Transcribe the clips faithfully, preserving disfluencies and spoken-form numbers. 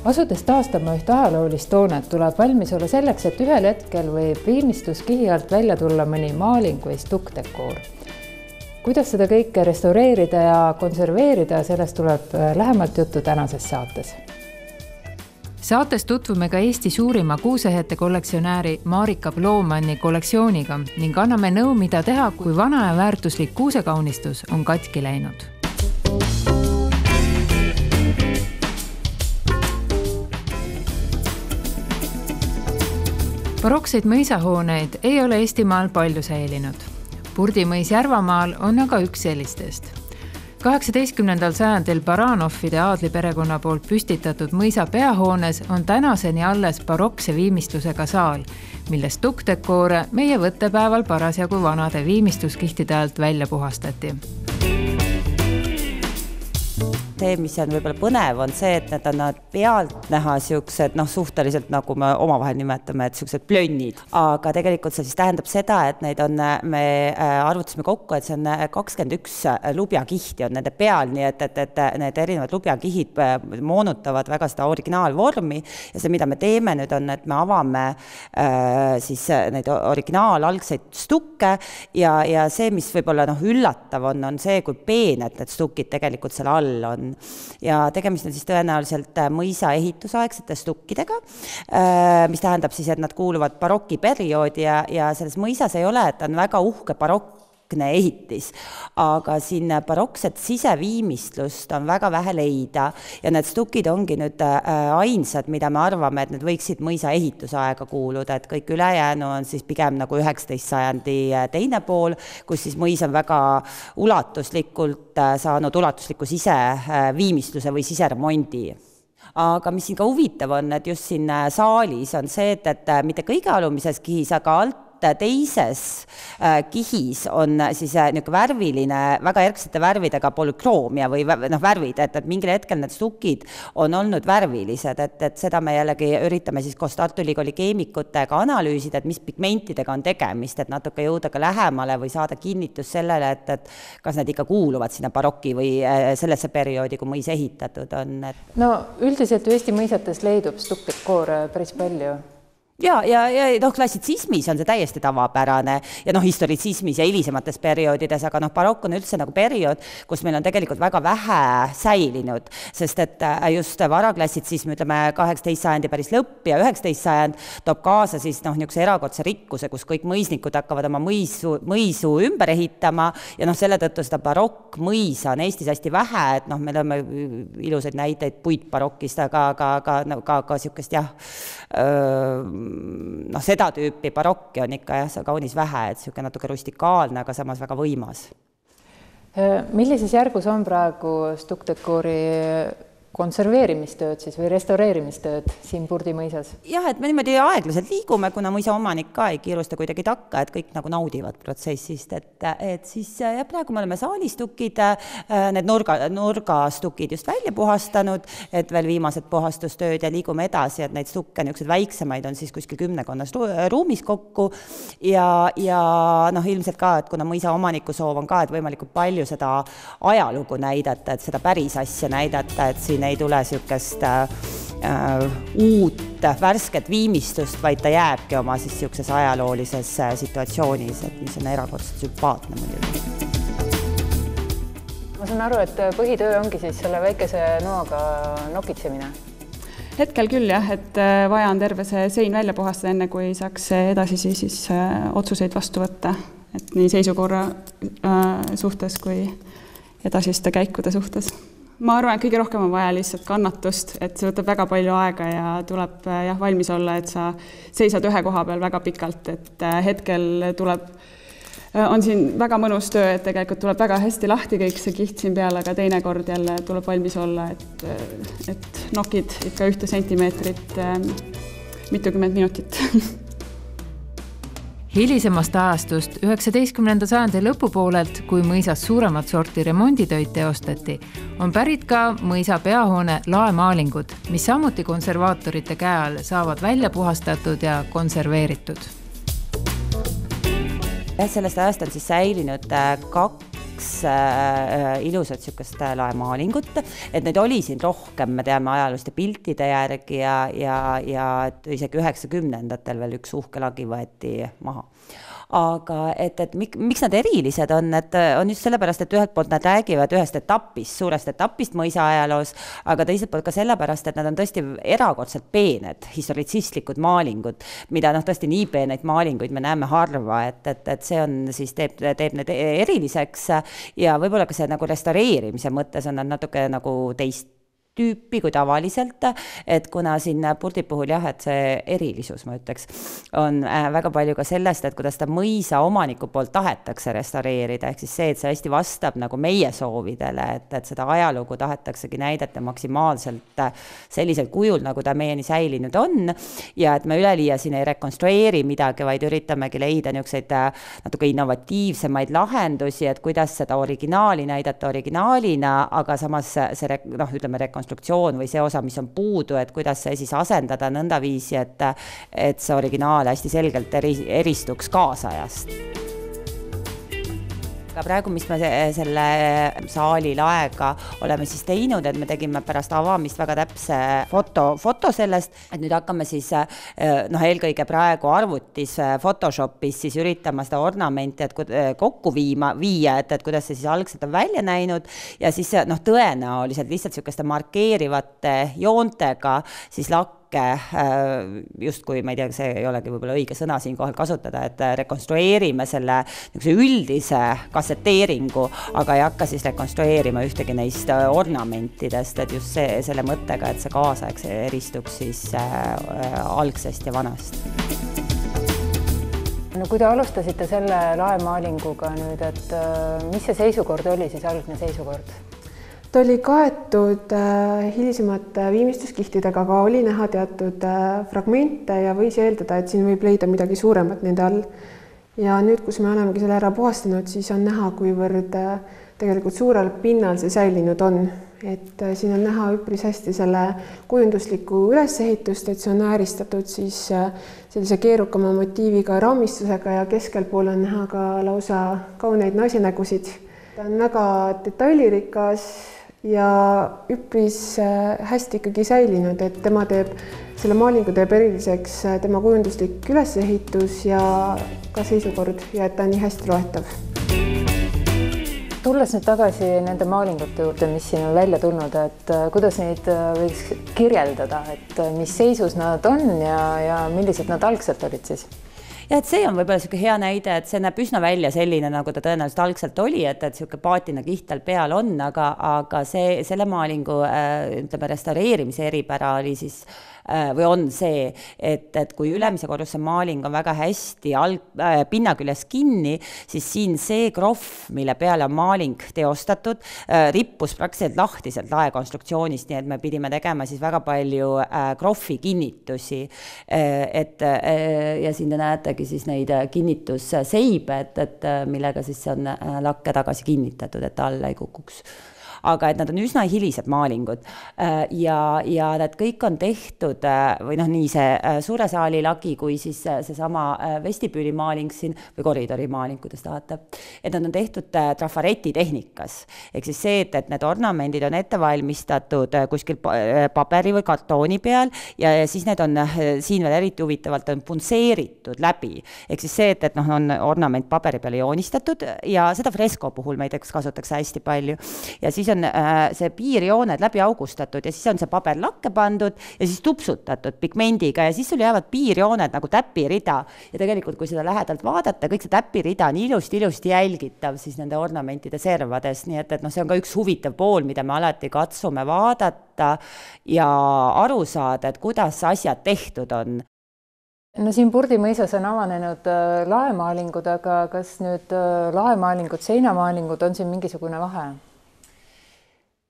Asudes taastama üht ajaloolist hoonet tuleb valmis olla selleks, et ühel hetkel võib viimistluskihi alt välja tulla mõni maaling või stukkdekoor. Kuidas seda kõike restaureerida ja konserveerida, sellest tuleb lähemalt juttu tänases saates. Saates tutvume ka Eesti suurima kuusehete kollektsionääri Marika Bloomanni kollektsiooniga ning anname nõu, mida teha, kui vana ja väärtuslik kuusekaunistus on katki läinud. Barokseid mõisahooneid ei ole Eestimaal palju säilinud. Purdimõis Järvamaal on aga üks sellistest. kaheksateistkümnendal sajandil Baranoffide aadliperekonna poolt püstitatud mõisa peahoones on tänaseni alles barokse viimistlusega saal, millest stukkdekoore meie võttepäeval parasjagu vanade viimistluskihtide alt välja puhastati. See, mis on võib-olla põnev, on see, et need on nad pealt näha siuksed, noh, suhteliselt nagu me omavahel nimetame, et siuksed plönnid. Aga tegelikult see siis tähendab seda, et neid on, me arvutasime kokku, et see on kakskümmend üks lubjakihti on nende peal, nii et, et, et need erinevad lubjakihid moonutavad väga seda originaalvormi ja see, mida me teeme nüüd on, et me avame äh, siis neid originaalalgseid stukke ja, ja see, mis võib-olla noh, üllatav on, on see, kui peened need stukid tegelikult seal all on. Ja tegemist on siis tõenäoliselt mõisa ehitusaegsete stukkidega, mis tähendab siis, et nad kuuluvad baroki perioodi ja, ja selles mõisas ei ole, et on väga uhke barokne ehitis, aga siin barokset siseviimistlust on väga vähe leida ja need stukid ongi nüüd ainsad, mida me arvame, et need võiksid mõisa ehitusaega kuuluda, et kõik ülejäänu on siis pigem nagu üheksateist sajandi teine pool, kus siis mõis on väga ulatuslikult saanud ulatusliku siseviimistluse või siseremondi. Aga mis siin ka huvitav on, et just siin saalis on see, et, et mitte kõige alumises kihis, aga alt teises kihis on siis niisugune värviline, väga järgsete värvidega polükroomia või noh, värvid, et, et mingil hetkel need stukid on olnud värvilised, et, et seda me jällegi üritame siis koos Tartu Ülikooli keemikutega analüüsida, et mis pigmentidega on tegemist, et natuke jõuda ka lähemale või saada kinnitus sellele, et, et kas need ikka kuuluvad sinna baroki või sellesse perioodi, kui mõis ehitatud on. Et... No üldiselt ju Eesti mõisates leidub stukkdekoor päris palju. Ja, ja, ja noh, klassitsismis on see täiesti tavapärane ja noh, historitsismis ja hilisemates perioodides, aga noh, barokk on üldse nagu periood, kus meil on tegelikult väga vähe säilinud, sest et just varaklassitsism, ütleme kaheksateist sajandi päris lõpp ja üheksateist sajand toob kaasa siis noh, niisuguse erakordse rikkuse, kus kõik mõisnikud hakkavad oma mõisu, mõisu ümber ehitama ja noh, selle tõttu seda barokk mõisa on Eestis hästi vähe, et noh, me oleme ilusaid näiteid puitbarokist, aga ka, ka, ka, ka, ka siukest jah, öö, noh, seda tüüpi barokki on ikka jah, kaunis vähe, et siuke natuke rustikaalne, aga samas väga võimas. Millises järgus on praegu stukkdekoori konserveerimistööd siis või restaureerimistööd siin Purdimõisas? Jah, et me niimoodi aeglaselt liigume, kuna mõisa omanik ka ei kiirusta kuidagi takka, et kõik nagu naudivad protsessist, et, et siis ja praegu me oleme saalistukid, need nurga, nurgastukid just välja puhastanud, et veel viimased puhastustööd ja liigume edasi, et neid stukke, niisugused väiksemaid on siis kuskil kümnekonnas ruumis kokku ja, ja noh, ilmselt ka, et kuna mõisa omaniku soov on ka, et võimalikult palju seda ajalugu näidata, et seda päris asja näidata, et siin ei tule siukest äh, uut, värsket viimistlust, vaid ta jääbki oma siis siukses ajaloolises situatsioonis, et mis on erakordselt sümpaatne muidugi. Ma saan aru, et põhitöö ongi siis selle väikese noaga nokitsemine? Hetkel küll jah, et vaja on terve see sein välja puhastada, enne kui saaks edasisi siis otsuseid vastu võtta, et nii seisukorra suhtes kui edasiste käikude suhtes. Ma arvan, et kõige rohkem on vaja lihtsalt kannatust, et see võtab väga palju aega ja tuleb jah, valmis olla, et sa seisad ühe koha peal väga pikalt, et hetkel tuleb, on siin väga mõnus töö, et tegelikult tuleb väga hästi lahti kõik see kiht siin peal, aga teinekord jälle tuleb valmis olla, et, et nokid ikka ühte sentimeetrit mitukümmend minutit. Hilisemast ajastust üheksateistkümnenda sajandi lõpupoolelt, kui mõisas suuremat sorti remonditöid teostati, on pärit ka mõisa peahoone laemaalingud, mis samuti konservaatorite käe all saavad välja puhastatud ja konserveeritud. Sellest ajast on siis säilinud kaks kaks äh, ilusat sükest laemaalingut, et neid oli siin rohkem, me teame ajalooste piltide järgi ja, ja, ja isegi üheksakümnendatel veel üks uhke lagi võeti maha. Aga et, et mik, miks nad erilised on, et on just sellepärast, et ühelt poolt nad räägivad ühest etapist, suurest etapist mõisa ajaloos, aga teiselt poolt ka sellepärast, et nad on tõesti erakordselt peened, historitsistlikud maalingud, mida noh, tõesti nii peeneid maalinguid me näeme harva, et, et, et see on siis teeb, teeb need eriliseks ja võib-olla ka see nagu restaureerimise mõttes on nad natuke nagu teist tüüpi kui tavaliselt, et kuna siin Purdi puhul jah, et see erilisus, ma ütleks, on väga palju ka sellest, et kuidas ta mõisa omaniku poolt tahetakse restaureerida, ehk siis see, et see hästi vastab nagu meie soovidele, et, et seda ajalugu tahetaksegi näidata maksimaalselt sellisel kujul, nagu ta meieni säilinud on ja et me üleliia siin ei rekonstrueeri midagi, vaid üritamegi leida niisuguseid natuke innovatiivsemaid lahendusi, et kuidas seda originaali näidata originaalina, aga samas see, noh, ütleme, rekonstrueerida või see osa, mis on puudu, et kuidas see siis asendada nõnda viisi, et, et see originaal hästi selgelt eri, eristuks kaasajast. Aga praegu, mis me selle saali laega oleme siis teinud, et me tegime pärast avamist väga täpse foto, foto sellest, et nüüd hakkame siis noh, eelkõige praegu arvutis Photoshopis siis üritama seda ornamenti et kokku viima, viia, et, et kuidas see siis algselt on välja näinud ja siis noh, tõenäoliselt lihtsalt niisuguste markeerivate joontega siis lakk just kui, ma ei tea, see ei olegi võib-olla õige sõna siin kohal kasutada, et rekonstrueerime selle üldise kasseteeringu, aga ei hakka siis rekonstrueerima ühtegi neist ornamentidest, et just see, selle mõttega, et see kaasaeg see eristuks siis äh, algsest ja vanast. No kui te alustasite selle laemaalinguga nüüd, et äh, mis see seisukord oli siis, algne seisukord? Ta oli kaetud äh, hilisemate viimistluskihtidega, aga oli näha teatud äh, fragmente ja võis eeldada, et siin võib leida midagi suuremat nende all. Ja nüüd, kus me olemegi selle ära puhastanud, siis on näha, kuivõrd äh, tegelikult suurel pinnal see säilinud on. Et äh, siin on näha üpris hästi selle kujundusliku ülesehitust, et see on ääristatud siis äh, sellise keerukama motiiviga raamistusega ja keskel pool on näha ka lausa kauneid naisenägusid. Ta on väga detailirikas ja üpris hästi ikkagi säilinud, et tema teeb, selle maalingu teeb eriliseks tema kujunduslik ülesehitus ja ka seisukord ja et ta on nii hästi loetav. Tulles nüüd tagasi nende maalingute juurde, mis siin on välja tulnud, et kuidas neid võiks kirjeldada, et mis seisus nad on ja, ja millised nad algselt olid siis? Ja et see on võib-olla selline hea näide, et see näeb üsna välja selline, nagu ta tõenäoliselt algselt oli, et, et selline paatina kiht tal peal on, aga, aga see, selle maalingu äh, ütleme, restaureerimise eripära oli siis või on see, et, et kui ülemise korruse maaling on väga hästi alg, äh, pinna küljes kinni, siis siin see krohv, mille peale on maaling teostatud, äh, rippus praktiliselt lahtiselt laekonstruktsioonist, nii et me pidime tegema siis väga palju äh, krohvi kinnitusi. Äh, et, äh, ja siin te näetegi siis neid kinnitusseibe, et, et millega siis on äh, lakke tagasi kinnitatud, et alla ei kukuks. Aga et nad on üsna hilised maalingud ja, ja nad kõik on tehtud või noh, nii see suure saali lagi kui siis seesama vestibüüli maaling siin või koridori maaling, kuidas tahate, et nad on tehtud trafareti tehnikas. Ehk siis see, et, et need ornamendid on ette valmistatud kuskil paperi või kartooni peal ja siis need on siin veel eriti huvitavalt on punseeritud läbi. Ehk siis see, et, et noh, on ornament paperi peale joonistatud ja seda fresko puhul meideks kasutatakse hästi palju ja siis on see piirjooned läbi augustatud ja siis on see paber lakke pandud ja siis tupsutatud pigmendiga ja siis sul jäävad piirjooned nagu täpirida ja tegelikult, kui seda lähedalt vaadata, kõik see täpirida on ilusti, ilusti jälgitav siis nende ornamentide servades, nii et, et noh, see on ka üks huvitav pool, mida me alati katsume vaadata ja aru saada, et kuidas asjad tehtud on. No siin Purdi mõisas on avanenud laemaalingud, aga kas nüüd laemaalingud, seinamaalingud on siin mingisugune vahe?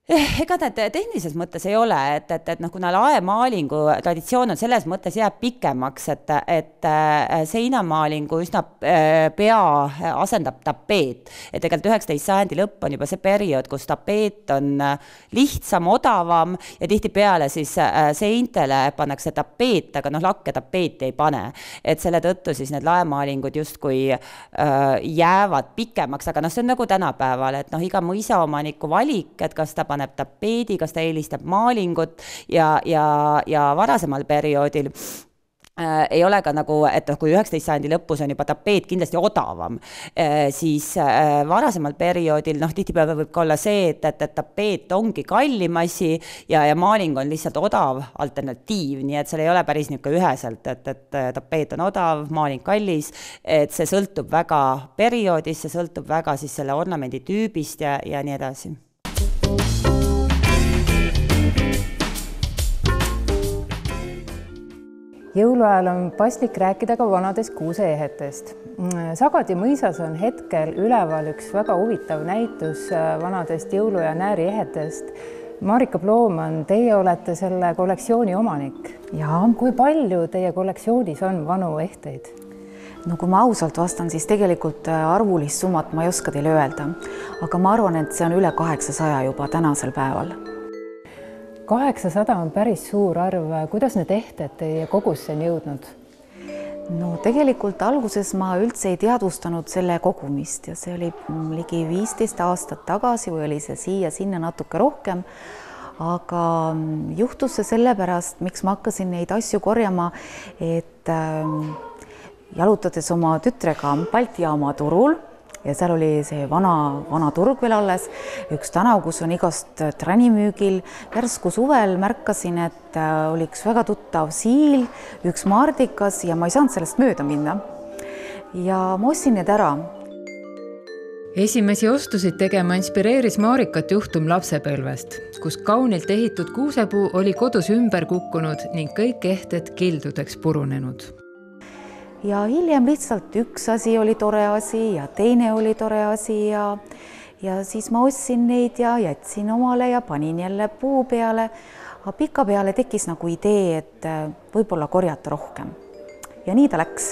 Ega need tehnilises mõttes ei ole, et, et, et noh, kuna laemaalingu traditsioon on selles mõttes jääb pikemaks, et, et seinamaalingu üsna pea asendab tapeet. Et tegelikult üheksateist sajandi lõpp on juba see periood, kus tapeet on lihtsam, odavam ja tihti peale siis seintele pannakse tapeet, aga noh, lakke tapeeti ei pane. Et selle tõttu siis need laemaalingud justkui jäävad pikemaks, aga noh, see on nagu tänapäeval, et noh, iga mõisaomaniku valik, et kas ta paneb tapeedi, kas ta eelistab maalingut ja, ja, ja varasemal perioodil äh, ei ole ka nagu, et kui üheksateist sajandi lõpus on juba tapeet kindlasti odavam, äh, siis äh, varasemal perioodil, noh, tihtipäeval võib ka olla see, et, et, et tapeet ongi kallim asi ja, ja maaling on lihtsalt odav alternatiiv, nii et seal ei ole päris niisugune üheselt, et, et tapeet on odav, maaling kallis, et see sõltub väga perioodist, see sõltub väga siis selle ornamendi tüübist ja, ja nii edasi. Jõuluajal on paslik rääkida ka vanadest kuuseehetest. Sagadi mõisas on hetkel üleval üks väga huvitav näitus vanadest jõulu- ja nääriehetest. Marika Plooman, teie olete selle kollektsiooni omanik. Ja. Kui palju teie kollektsioonis on vanu ehteid? No kui ma ausalt vastan, siis tegelikult arvulist summat ma ei oska teile öelda. Aga ma arvan, et see on üle kaheksasaja juba tänasel päeval. kaheksasada on päris suur arv. Kuidas need ehted teie kogusse on jõudnud? No tegelikult alguses ma üldse ei teadvustanud selle kogumist ja see oli ligi viisteist aastat tagasi või oli see siia sinna natuke rohkem. Aga juhtus see sellepärast, miks ma hakkasin neid asju korjama, et jalutades oma tütrega Balti jaama turul ja seal oli see vana, vana turg veel alles, üks tänav, kus on igast tränimüügil. Järsku suvel märkasin, et oli üks väga tuttav siil, üks maardikas ja ma ei saanud sellest mööda minna. Ja ma ostsin need ära. Esimesi ostusid tegema inspireeris Marikat juhtum lapsepõlvest, kus kaunilt ehitud kuusepuu oli kodus ümber kukkunud ning kõik ehted kildudeks purunenud. Ja hiljem lihtsalt üks asi oli tore asi ja teine oli tore asi ja, ja siis ma ostsin neid ja jätsin omale ja panin jälle puu peale. Aga pika peale tekkis nagu idee, et võib-olla korjata rohkem. Ja nii ta läks.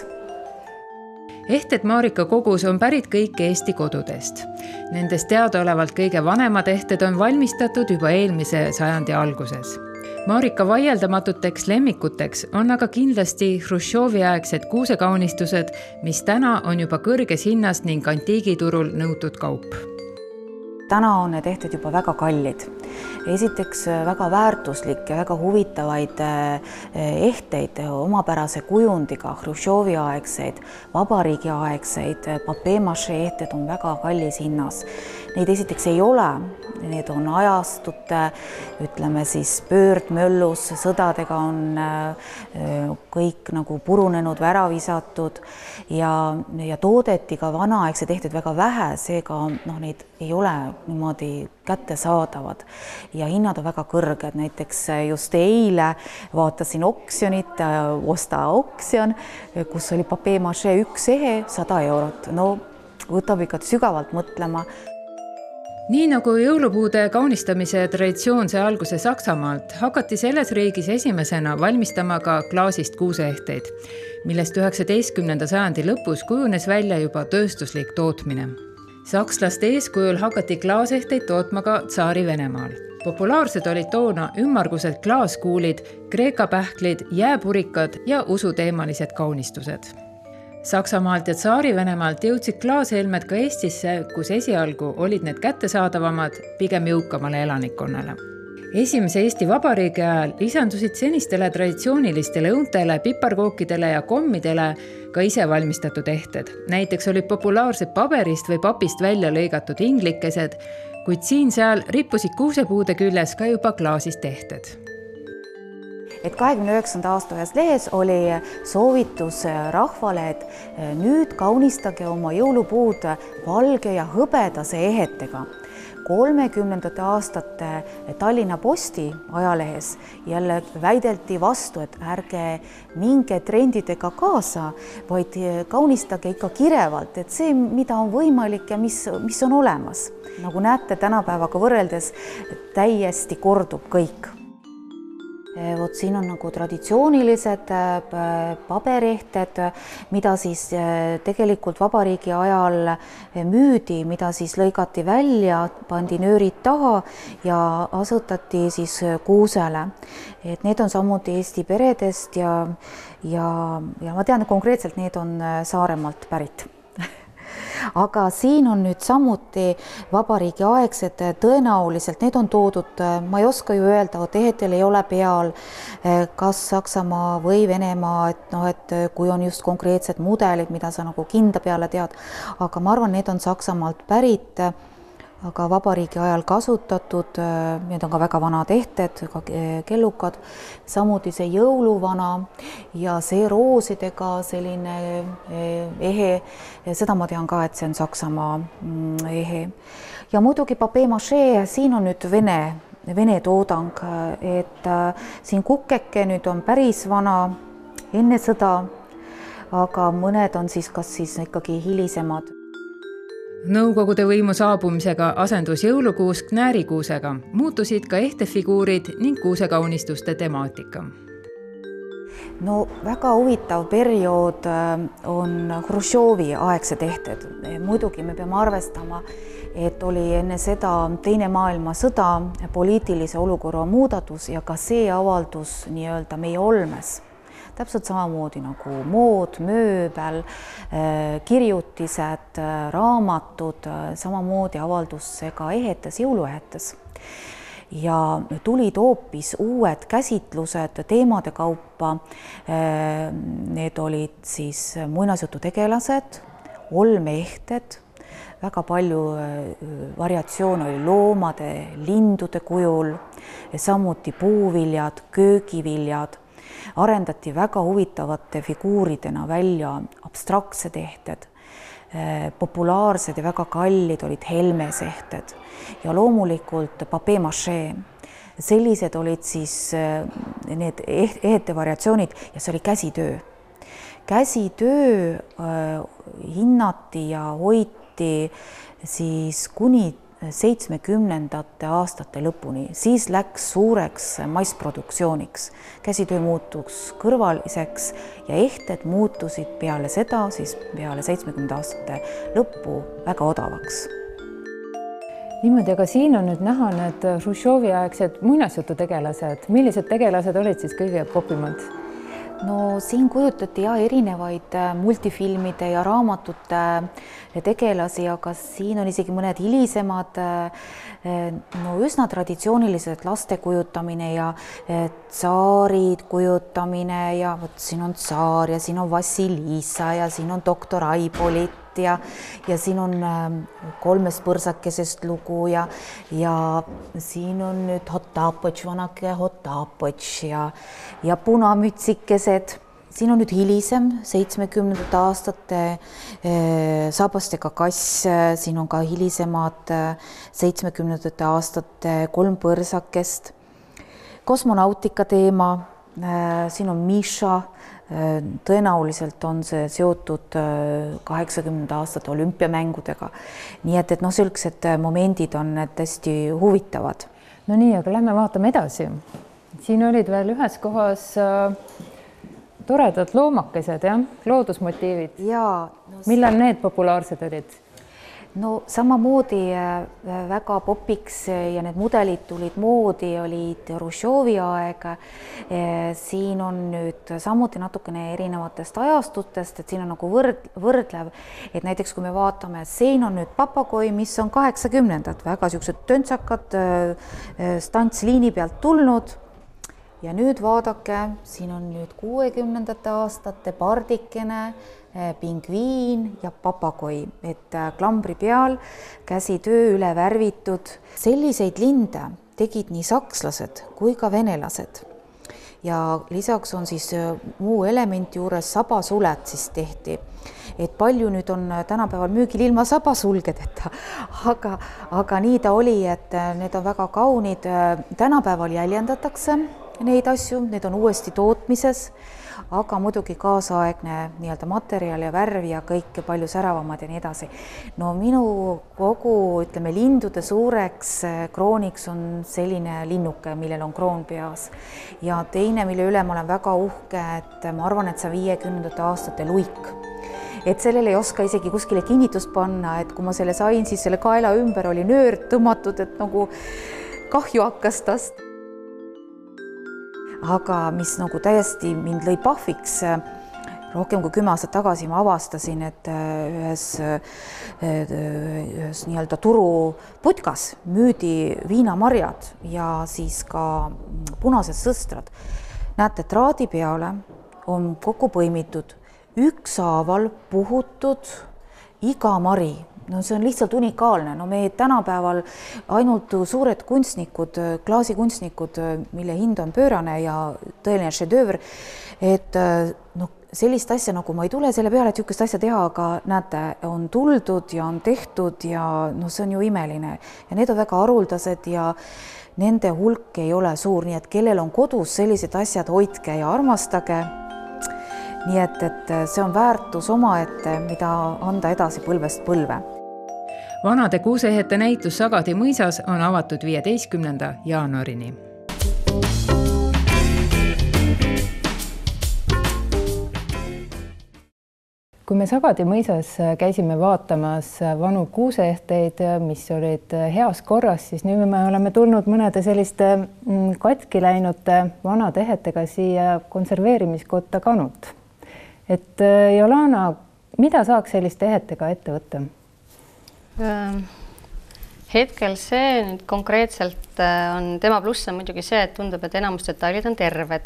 Ehted Marika kogus on pärit kõik Eesti kodudest. Nendest teadaolevalt kõige vanemad ehted on valmistatud juba eelmise sajandi alguses. Marika vaieldamatuteks lemmikuteks on aga kindlasti Hruštšovi-aegsed kuusekaunistused, mis täna on juba kõrges hinnas ning antiigiturul nõutud kaup. Täna on need ehted juba väga kallid. Esiteks väga väärtuslik ja väga huvitavaid ehteid omapärase kujundiga, Hruštšovi-aegseid, vabariigi-aegseid, papier-mâché ehted on väga kallis hinnas. Neid esiteks ei ole, need on ajastute, ütleme siis pöördmöllus, sõdadega on kõik nagu purunenud, ära visatud ja, ja toodeti ka vanaaegsed ehted väga vähe, seega noh, neid ei ole niimoodi kättesaadavad ja hinnad on väga kõrged. Näiteks just eile vaatasin oksjonit, osta oksjon, kus oli papier-mâché üks ehe, sada eurot. No võtab ikka sügavalt mõtlema. Nii nagu jõulupuude kaunistamise traditsioon sai alguse Saksamaalt, hakati selles riigis esimesena valmistama ka klaasist kuuseehteid, millest üheksateistkümnenda sajandi lõpus kujunes välja juba tööstuslik tootmine. Sakslaste eeskujul hakati klaasehteid tootma ka Tsaari Venemaal. Populaarsed olid toona ümmargused klaaskuulid, kreeka pähklid, jääpurikad ja usuteemalised kaunistused. Saksamaalt ja Tsaari Venemaalt jõudsid klaashelmed ka Eestisse, kus esialgu olid need kättesaadavamad pigem jõukamale elanikkonnale. Esimese Eesti Vabariigi ajal lisandusid senistele traditsioonilistele õuntele, piparkookidele ja kommidele ka ise valmistatud ehted. Näiteks olid populaarsed paberist või papist välja lõigatud inglikesed, kuid siin-seal rippusid kuusepuude küljes ka juba klaasist ehted. Et kahekümne üheksanda aasta ühes lehes oli soovitus rahvale, et nüüd kaunistage oma jõulupuud valge ja hõbedase ehetega. kolmekümnendate aastate Tallinna Posti ajalehes jälle väideldi vastu, et ärge minge trendidega kaasa, vaid kaunistage ikka kirevalt, et see, mida on võimalik ja mis, mis on olemas. Nagu näete, tänapäevaga võrreldes täiesti kordub kõik. Vot siin on nagu traditsioonilised paberehted, mida siis tegelikult vabariigi ajal müüdi, mida siis lõigati välja, pandi nöörid taha ja asutati siis kuusele. Et need on samuti Eesti peredest ja, ja, ja ma tean, konkreetselt need on Saaremaalt pärit. Aga siin on nüüd samuti vabariigi aegsed, tõenäoliselt need on toodud, ma ei oska ju öelda, et ehetel ei ole peal, kas Saksamaa või Venemaa, et, no, et kui on just konkreetsed mudelid, mida sa nagu kinda peale tead, aga ma arvan, need on Saksamaalt pärit, aga vabariigi ajal kasutatud, need on ka väga vanad ehted, ka kellukad, samuti see jõuluvana ja see roosidega selline ehe, seda ma tean ka, et see on Saksamaa ehe. Ja muidugi papier-mâché, siin on nüüd Vene, Vene toodang, et siin kukkeke nüüd on päris vana enne sõda, aga mõned on siis kas siis ikkagi hilisemad. Nõukogude võimu saabumisega asendus jõulukuus knäärikuusega, muutusid ka ehtefiguurid ning kuusekaunistuste temaatika. No väga huvitav periood on Hruštšovi aegsed ehted. Muidugi me peame arvestama, et oli enne seda teine maailmasõda, poliitilise olukorra muudatus ja ka see avaldus nii-öelda meie olmes. Täpselt samamoodi nagu mood, mööbel, kirjutised, raamatud, samamoodi avaldus see ka ehetes, jõuluehetes. Ja tulid hoopis uued käsitlused teemade kaupa. Need olid siis muinasjututegelased, olmeehted, väga palju variatsioone oli loomade, lindude kujul, samuti puuviljad, köögiviljad. Arendati väga huvitavate figuuridena välja abstraktsed ehted, populaarsed ja väga kallid olid helmesehted ja loomulikult papier-mâché. Sellised olid siis need ehete variatsioonid ja see oli käsitöö. Käsitöö hinnati ja hoiti siis kuni seitsmekümnendate aastate lõpuni, siis läks suureks massproduktsiooniks. Käsitöö muutus kõrvaliseks ja ehted muutusid peale seda, siis peale seitsmekümnendate aastate lõppu väga odavaks. Niimoodi, aga siin on nüüd näha need Hruštšovi aegsed muinasjututegelased. Millised tegelased olid siis kõige popimad? No siin kujutati ja erinevaid multifilmide ja raamatute tegelasi, aga siin on isegi mõned hilisemad, no üsna traditsioonilised laste kujutamine ja tsaarid kujutamine ja vot siin on tsaar ja siin on Vassilisa ja siin on doktor Aibolit ja, ja siin on kolmest põrsakesest lugu ja, ja siin on nüüd Hotapõtš, vanake Hotapõtš ja, ja punamütsikesed. Siin on nüüd hilisem, seitsmekümnendate aastate saabastega kass, siin on ka hilisemad seitsmekümnendate aastate kolm põrsakest. Kosmonautika teema, siin on Miša, tõenäoliselt on see seotud kaheksakümnendate aastate olümpiamängudega. Nii et, et noh, sellised momendid on hästi huvitavad. No nii, aga lähme vaatame edasi. Siin olid veel ühes kohas toredad loomakesed, jah? Loodusmotiivid. Jaa, no, millal need populaarsed olid? No samamoodi väga popiks ja need mudelid tulid moodi, olid Hruštšovi aeg. Siin on nüüd samuti natukene erinevatest ajastutest, et siin on nagu võrd, võrdlev, et näiteks kui me vaatame, siin on nüüd papagoi, mis on kaheksakümnendad, väga siuksed töntsakad stantsliini pealt tulnud. Ja nüüd vaadake, siin on nüüd kuuekümnendate aastate pardikene, pingviin ja papagoi, et klambri peal käsitöö üle värvitud. Selliseid linde tegid nii sakslased kui ka venelased. Ja lisaks on siis muu elementi juures sabasuled siis tehti. et palju nüüd on tänapäeval müügil ilma sabasulgedeta, aga, aga nii ta oli, et need on väga kaunid. Tänapäeval jäljendatakse neid asju, need on uuesti tootmises, aga muidugi kaasaegne nii-öelda materjal ja värv ja kõik palju säravamad ja nii edasi. No minu kogu, ütleme, lindude suureks krooniks on selline linnuke, millel on kroon peas. Ja teine, mille üle ma olen väga uhke, et ma arvan, et see on viiekümnendate aastate luik. Et sellele ei oska isegi kuskile kinnitust panna, et kui ma selle sain, siis selle kaela ümber oli nöör tõmmatud, et nagu kahju hakkas tast. Aga mis nagu täiesti mind lõi pahviks, rohkem kui kümme aastat tagasi ma avastasin, et ühes, ühes nii-öelda turuputkas müüdi viinamarjad ja siis ka punased sõstrad. Näete, traadi peale on kokku põimitud ükshaaval puhutud iga mari. No see on lihtsalt unikaalne. No me tänapäeval ainult suured kunstnikud, klaasikunstnikud, mille hind on pöörane ja tõeline šedöövr, et no, sellist asja nagu ma ei tule selle peale, et niisugust asja teha, aga näete, on tuldud ja on tehtud ja no see on ju imeline. Ja need on väga haruldased ja nende hulk ei ole suur, nii et kellel on kodus sellised asjad, hoidke ja armastage. Nii et, et see on väärtus omaette, mida anda edasi põlvest põlve. Vanade kuuseehete näitus Sagadi mõisas on avatud viieteistkümnenda jaanuarini. Kui me Sagadi mõisas käisime vaatamas vanu kuuseehteid, mis olid heas korras, siis nüüd me oleme tulnud mõnede selliste katki läinute vanade ehetega siia konserveerimiskotta Kanut. Et Jolana, mida saaks selliste ehetega ette võtta? Hetkel see nüüd konkreetselt on tema pluss on muidugi see, et tundub, et enamus detailid on terved.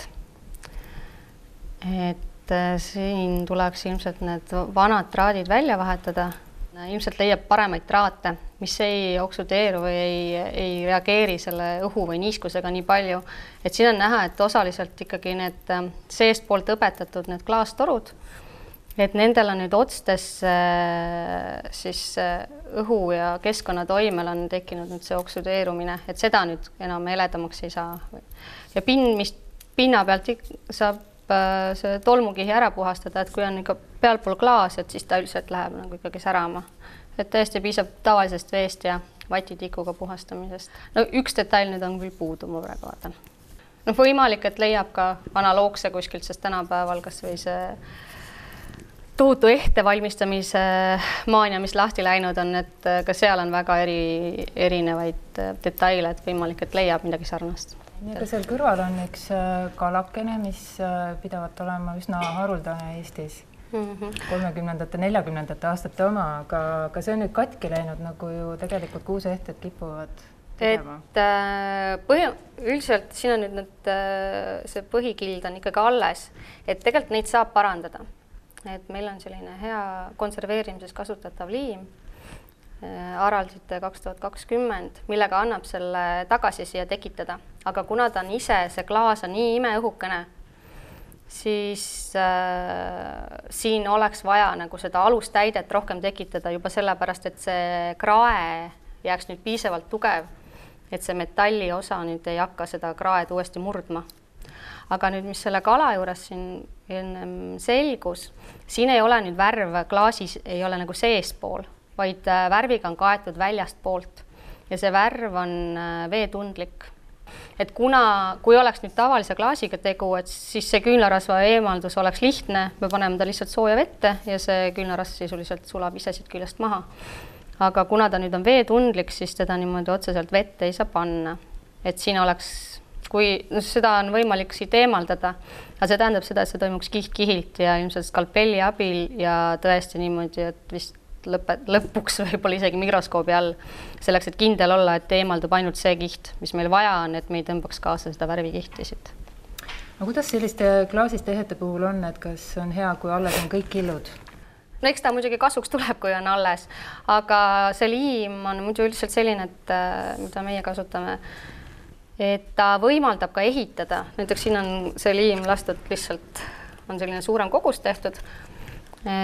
Et siin tuleks ilmselt need vanad traadid välja vahetada. Ilmselt leiab paremaid traate, mis ei oksudeeru või ei, ei reageeri selle õhu või niiskusega nii palju. Et siin on näha, et osaliselt ikkagi need seest poolt õpetatud need klaastorud, et nendel on nüüd otstes siis õhu ja keskkonna toimel on tekkinud nüüd see oksudeerumine, et seda nüüd enam heledamaks ei saa. Ja pinn, mis pinna pealt saab see tolmukihi ära puhastada, et kui on ikka pealpool klaas, et siis ta üldiselt läheb nagu ikkagi särama. Et tõesti piisab tavalisest veest ja vatitikuga puhastamisest. No üks detail nüüd on küll puudu, ma praegu vaatan. No võimalik, et leiab ka analoogse kuskilt, sest tänapäeval kas või see tohutu ehte valmistamise maania, mis lahti läinud on, et ka seal on väga eri, erinevaid detaile, et võimalik, et leiab midagi sarnast. Aga seal kõrval on üks kalakene, mis pidavat olema üsna haruldane Eestis. kolmekümnendate, neljakümnendate aastate oma, aga, aga see on nüüd katki läinud, nagu ju tegelikult kuuseehted kipuvad tegema. Et põhi, üldiselt siin on nüüd need, see põhikild on ikkagi alles, et tegelikult neid saab parandada. Et meil on selline hea konserveerimises kasutatav liim, Araldite kaks tuhat kakskümmend, millega annab selle tagasi siia tekitada. Aga kuna ta on ise, see klaas on nii imeõhukene, siis äh, siin oleks vaja nagu seda alustäidet rohkem tekitada juba sellepärast, et see krae jääks nüüd piisavalt tugev, et see metalli osa nüüd ei hakka seda kraed uuesti murdma. Aga nüüd, mis selle kala juures siin ennem selgus, siin ei ole nüüd värv, klaasis ei ole nagu seespool, vaid värviga on kaetud väljast poolt ja see värv on veetundlik. Et kuna, kui oleks nüüd tavalise klaasiga tegu, et siis see küünlarasva eemaldus oleks lihtne, me paneme ta lihtsalt sooja vette ja see küünlarasv sisuliselt sulab ise siit küljest maha. Aga kuna ta nüüd on veetundlik, siis teda niimoodi otseselt vette ei saa panna. Et siin oleks, kui no, seda on võimalik siit eemaldada, aga see tähendab seda, et see toimuks kiht-kihilt ja ilmselt skalpelli abil ja tõesti niimoodi, et vist lõpet, lõpuks võib-olla isegi mikroskoobi all, selleks, et kindel olla, et eemaldub ainult see kiht, mis meil vaja on, et me ei tõmbaks kaasa seda värvikihti siit. No kuidas selliste klaasiste ehete puhul on, et kas on hea, kui alles on kõik killud? No eks ta muidugi kasuks tuleb, kui on alles, aga see liim on muidu üldiselt selline, et mida meie kasutame, et ta võimaldab ka ehitada. Näiteks siin on see liim lastud lihtsalt, on selline suurem kogus tehtud, et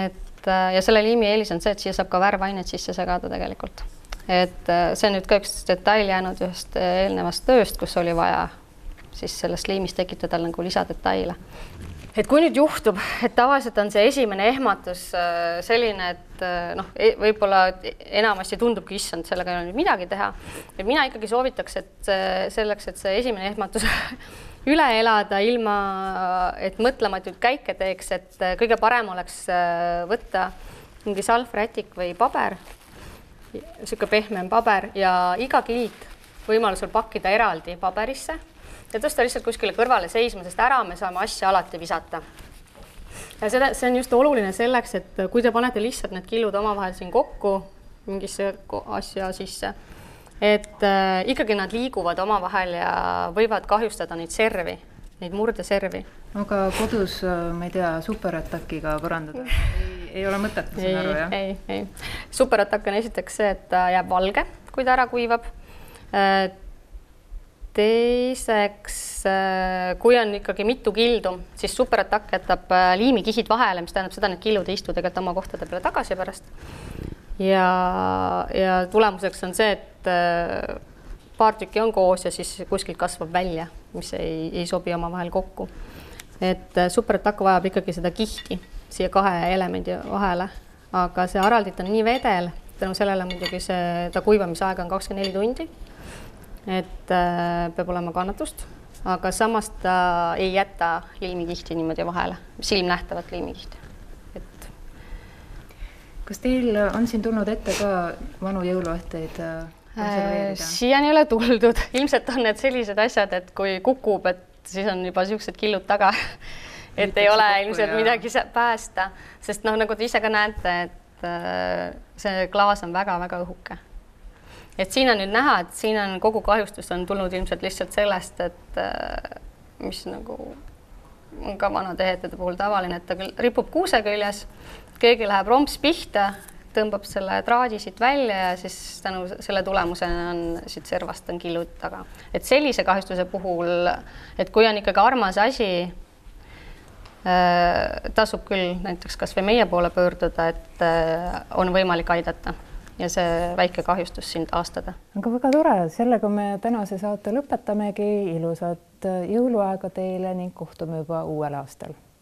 et ja selle liimi eelis on see, et siia saab ka värvainet sisse segada tegelikult. Et see on nüüd ka üks detail jäänud ühest eelnevast tööst, kus oli vaja siis sellest liimist tekitada nagu lisadetaile. Et kui nüüd juhtub, et tavaliselt on see esimene ehmatus selline, et noh, võib-olla enamasti tundubki issand, sellega ei ole nüüd midagi teha. Et mina ikkagi soovitaks, et selleks, et see esimene ehmatus üle elada ilma, et mõtlematult käike teeks, et kõige parem oleks võtta mingi salvrätik või paber, siuke pehmem paber ja iga kild võimalusel pakkida eraldi paberisse ja tõsta lihtsalt kuskile kõrvale seisma, sest ära me saame asja alati visata. Ja seda, see on just oluline selleks, et kui te panete lihtsalt need killud omavahel siin kokku mingisse asja sisse, et äh, ikkagi nad liiguvad omavahel ja võivad kahjustada neid servi, neid murdeservi. Aga kodus, ma ei tea, superattakiga parandada ei, ei ole mõtet, ma saan aru, jah? Ei, ei. Superattack on esiteks see, et ta jääb valge, kui ta ära kuivab. Teiseks, kui on ikkagi mitu kildu, siis superattack jätab liimikihid vahele, mis tähendab seda, et killud ei istu tegelikult oma kohtade peale tagasi pärast. Ja, ja tulemuseks on see, et paar tükki on koos ja siis kuskilt kasvab välja, mis ei, ei sobi oma vahel kokku. Et superattack vajab ikkagi seda kihti siia kahe elemendi vahele, aga see araldit on nii vedel, tänu sellele muidugi see, ta kuivamisaega on kakskümmend neli tundi, et äh, peab olema kannatust, aga samas ta ei jäta liimikihti niimoodi vahele, silmnähtavat liimikihti. Et... Kas teil on siin tulnud ette ka vanu jõuluehteid konserveerida? Siiani ei ole tuldud. Ilmselt on need sellised asjad, et kui kukub, et siis on juba siuksed killud taga, et ei ole ilmselt ja... midagi päästa, sest noh, nagu te ise ka näete, et see klaas on väga-väga õhuke. Et siin on nüüd näha, et siin on kogu kahjustus on tulnud ilmselt lihtsalt sellest, et mis nagu on ka vanade ehetede puhul tavaline, et ta küll ripub kuuse küljes, keegi läheb romps pihta, tõmbab selle traadi siit välja ja siis tänu selle tulemusena on siit servast on killud taga. Et sellise kahjustuse puhul, et kui on ikkagi armas asi, tasub küll näiteks kas või meie poole pöörduda, et on võimalik aidata ja see väike kahjustus siin taastada. Aga väga tore, sellega me tänase saate lõpetamegi. Ilusat jõuluaega teile ning kohtume juba uuel aastal.